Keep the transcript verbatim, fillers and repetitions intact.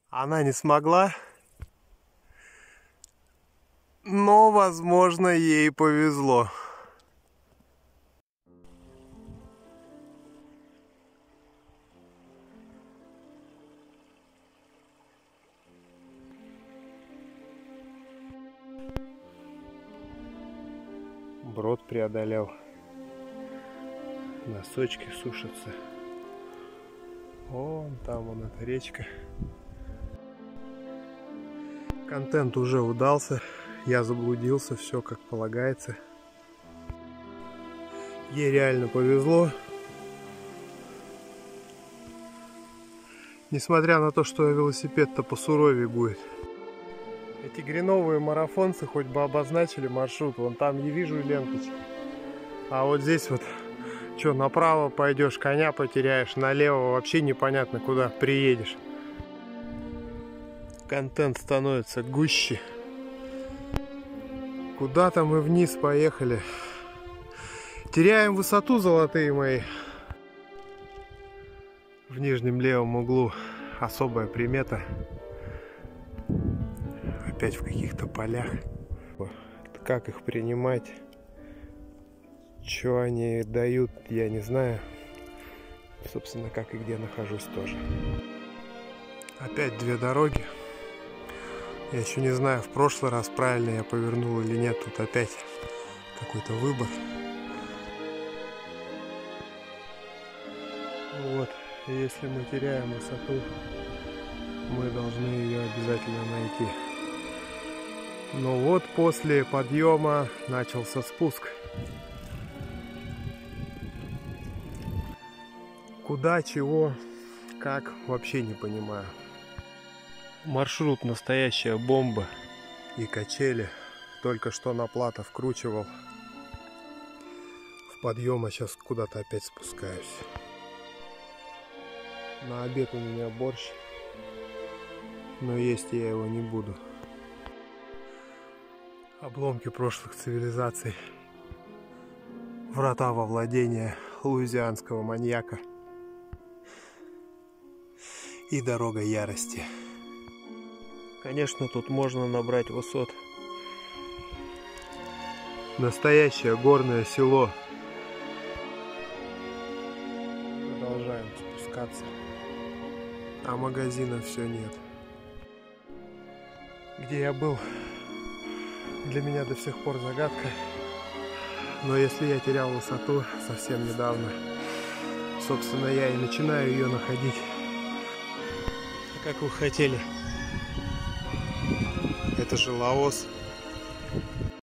Она не смогла, но, возможно, ей повезло. Брод преодолел. Носочки сушатся. Вон там вон эта речка. Контент уже удался. Я заблудился, все как полагается. Ей реально повезло. Несмотря на то, что велосипед-то посуровее будет. Эти гриновые марафонцы хоть бы обозначили маршрут. Вон там я вижу ленточки. А вот здесь вот, что, направо пойдешь, коня потеряешь, налево вообще непонятно куда приедешь. Контент становится гуще. Куда-то мы вниз поехали. Теряем высоту, золотые мои. В нижнем левом углу особая примета. Опять в каких-то полях. Как их принимать? Что они дают, я не знаю. Собственно, как и где нахожусь тоже. Опять две дороги. Я еще не знаю, в прошлый раз правильно я повернул или нет. Тут опять какой-то выбор. Вот, и если мы теряем высоту, мы должны ее обязательно найти. Но вот после подъема начался спуск. Куда, чего, как, вообще не понимаю. Маршрут настоящая бомба. И качели. Только что на плато вкручивал. В подъем, а сейчас куда-то опять спускаюсь. На обед у меня борщ. Но есть я его не буду. Обломки прошлых цивилизаций. Врата во владение луизианского маньяка. И дорога ярости. Конечно, тут можно набрать высот. Настоящее горное село. Продолжаем спускаться. А магазина все нет. Где я был, для меня до сих пор загадка. Но если я терял высоту совсем недавно, собственно, я и начинаю ее находить. А как вы хотели? Это же Лаос.